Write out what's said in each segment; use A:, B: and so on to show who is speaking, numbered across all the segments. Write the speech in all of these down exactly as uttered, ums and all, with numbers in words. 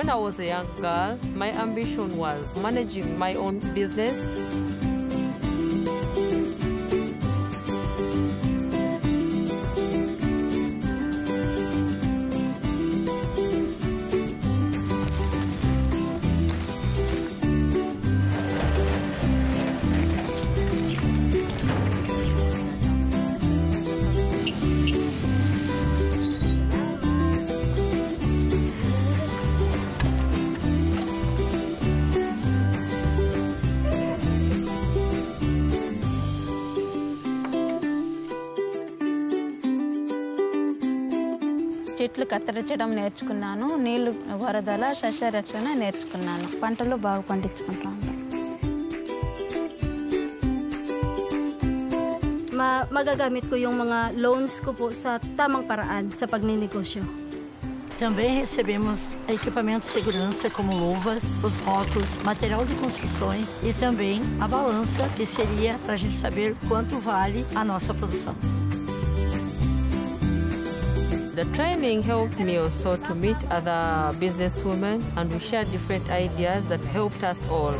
A: When I was a young girl, my ambition was managing my own business.
B: చెట్లు కత్తిరించడం నేర్చుకున్నాను, నీళ్లు వరదల సస్యరక్షణ నేర్చుకున్నాను. పంటలు బాగా పండించుకుంటా ఉంటాను.
C: Ma magagamit ko yung mga loans ko po sa tamang paraan sa pagninegosyo.
D: Também recebemos equipamentos de segurança como luvas, os rótulos, material de construções e também a balança, que seria para a gente saber quanto vale a nossa produção.
A: The training helped me also to meet other businesswomen, and we shared different ideas that helped us all.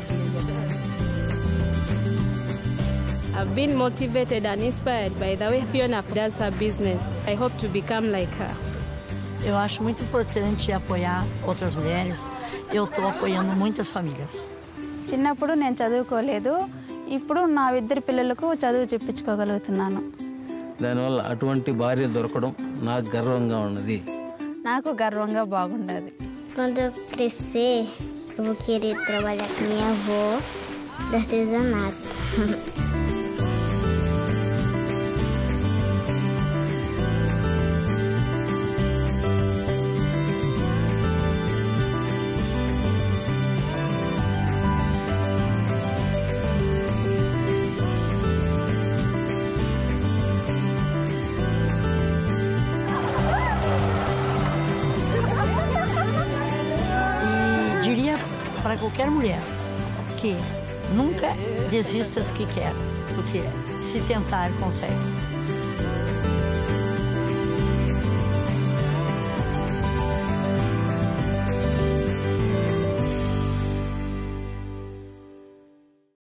E: I've been motivated and inspired by the way Fiona does her business. I hope to become like her.
D: Eu acho muito importante apoiar outras mulheres. Eu estou apoiando muitas famílias.
B: చిన్నప్పుడు నేను చదువుకోలేదు, ఇప్పుడు నా ఇద్దరు పిల్లలకు చదువు చెప్పించుకోగలుగుతున్నాను.
F: దానివల్ల అటువంటి భార్య దొరకడం నాకు గర్వంగా ఉన్నది.
B: నాకు గర్వంగా బాగుండదు.
G: Quando eu crescer, eu vou querer trabalhar com minha avó do artesanato.
D: Para qualquer mulher que nunca desista do que quer, porque se tentar consegue.